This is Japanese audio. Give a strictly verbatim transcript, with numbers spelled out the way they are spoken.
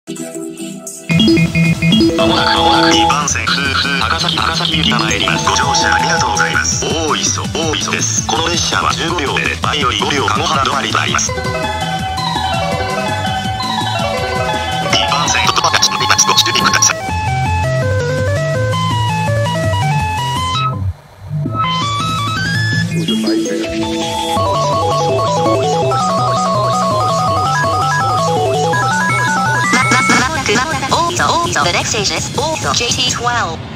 まもなく、まもなくにばん線、ふうふう、高崎、高崎行きが参ります。ご乗車ありがとうございます。大磯、大磯です。この列車はじゅうごびょうで、前よりごびょう籠原止まりとなります。にばん線、言葉が閉まります。ご注意ください。 The next station is Jay T twelve.